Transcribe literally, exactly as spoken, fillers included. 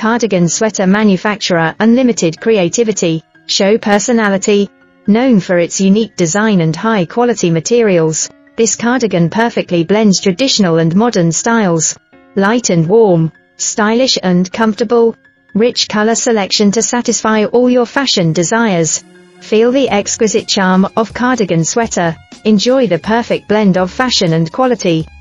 cardigan sweater manufacturer, unlimited creativity, show personality. Known for its unique design and high-quality materials, this cardigan perfectly blends traditional and modern styles. Light and warm, stylish and comfortable. Rich color selection to satisfy all your fashion desires. Feel the exquisite charm of cardigan sweater. Enjoy the perfect blend of fashion and quality.